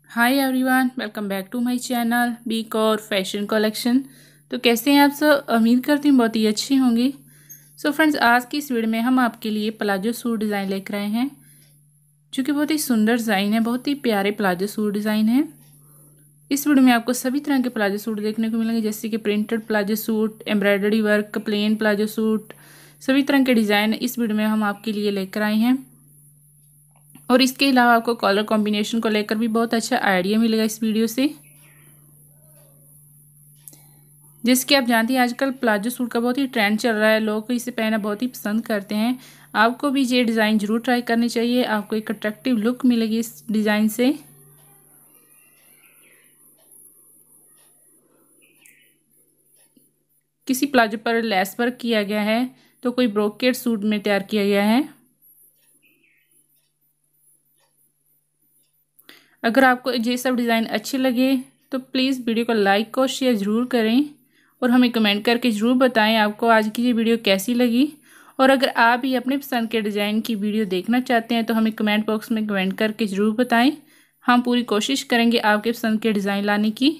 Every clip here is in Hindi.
Hi everyone, welcome back to my channel बीकौर फैशन कलेक्शन। तो कैसे हैं आप सब? उम्मीद करती हूँ बहुत ही अच्छी होंगी। सो फ्रेंड्स, आज की इस वीडियो में हम आपके लिए प्लाजो सूट डिज़ाइन लेकर आए हैं, जो कि बहुत ही सुंदर डिज़ाइन है। बहुत ही प्यारे प्लाजो सूट डिज़ाइन है। इस वीडियो में आपको सभी तरह के प्लाजो सूट देखने को मिलेंगे, जैसे कि printed palazzo suit, embroidery work, plain palazzo suit, सभी तरह के डिज़ाइन इस वीडियो में हम आपके लिए लेकर आए हैं। और इसके अलावा आपको कलर कॉम्बिनेशन को लेकर भी बहुत अच्छा आइडिया मिलेगा इस वीडियो से। जैसे कि आप जानती हैं, आजकल प्लाजो सूट का बहुत ही ट्रेंड चल रहा है, लोग इसे पहनना बहुत ही पसंद करते हैं। आपको भी ये डिज़ाइन ज़रूर ट्राई करनी चाहिए, आपको एक अट्रैक्टिव लुक मिलेगी इस डिज़ाइन से। किसी प्लाजो पर लेस वर्क किया गया है, तो कोई ब्रोकेड सूट में तैयार किया गया है। अगर आपको ये सब डिज़ाइन अच्छे लगे तो प्लीज़ वीडियो को लाइक और शेयर ज़रूर करें, और हमें कमेंट करके ज़रूर बताएं आपको आज की ये वीडियो कैसी लगी। और अगर आप भी अपने पसंद के डिज़ाइन की वीडियो देखना चाहते हैं तो हमें कमेंट बॉक्स में कमेंट करके ज़रूर बताएं। हम पूरी कोशिश करेंगे आपके पसंद के डिज़ाइन लाने की।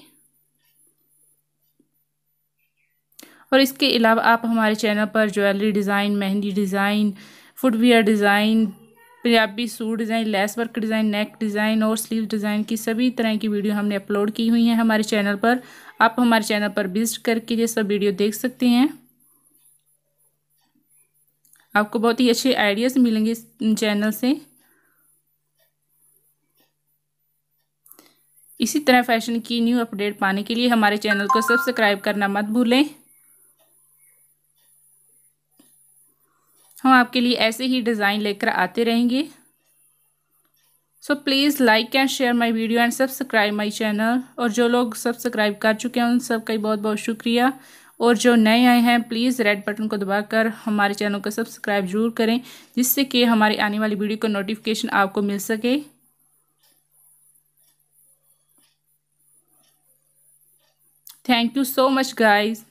और इसके अलावा आप हमारे चैनल पर jewellery design, mehndi design, footwear design, Punjabi suit design, lace work design, neck design और स्लीव डिज़ाइन की सभी तरह की वीडियो हमने अपलोड की हुई हैं हमारे चैनल पर। आप हमारे चैनल पर विजिट करके ये सब वीडियो देख सकते हैं। आपको बहुत ही अच्छे आइडियाज़ मिलेंगे इस चैनल से। इसी तरह फैशन की न्यू अपडेट पाने के लिए हमारे चैनल को सब्सक्राइब करना मत भूलें। हम आपके लिए ऐसे ही डिज़ाइन लेकर आते रहेंगे। So please like and share my video and subscribe my channel. और जो लोग सब्सक्राइब कर चुके हैं उन सब का बहुत बहुत शुक्रिया। और जो नए आए हैं प्लीज़ रेड बटन को दबाकर हमारे चैनल को सब्सक्राइब जरूर करें, जिससे कि हमारी आने वाली वीडियो का नोटिफिकेशन आपको मिल सके। Thank you so much guys.